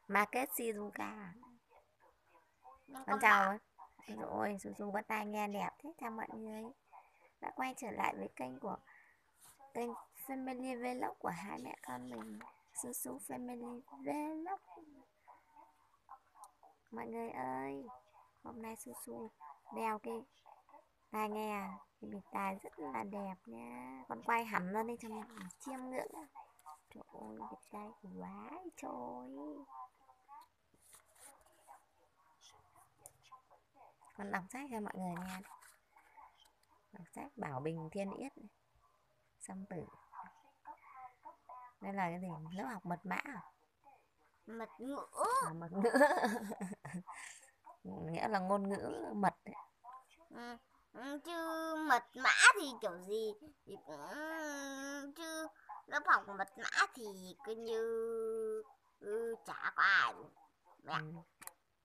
Market Shizuka. Nhưng Con con bảo chào. Rồi, Su bắt tai nghe đẹp thế. Chào mọi người đã quay trở lại với kênh Family Vlog của hai mẹ con mình, Su Family Vlog. Mọi người ơi, hôm nay Su đeo cái tai nghe, cái bịt tai rất là đẹp nha. Con quay hẳn lên đi cho mình chiêm ngưỡng. Trời ơi, bịt tai quá trời. Con đọc sách cho mọi người nghe. Đọc sách Bảo Bình Thiên Yết này. Song Tử. Đây là cái gì? Lớp học mật mã à? mật ngữ. Mật ngữ. Nghĩa là ngôn ngữ mật đấy. Chứ mật mã thì kiểu gì thì cũng chứ lớp học mật mã thì cứ như chả có ai mẹ.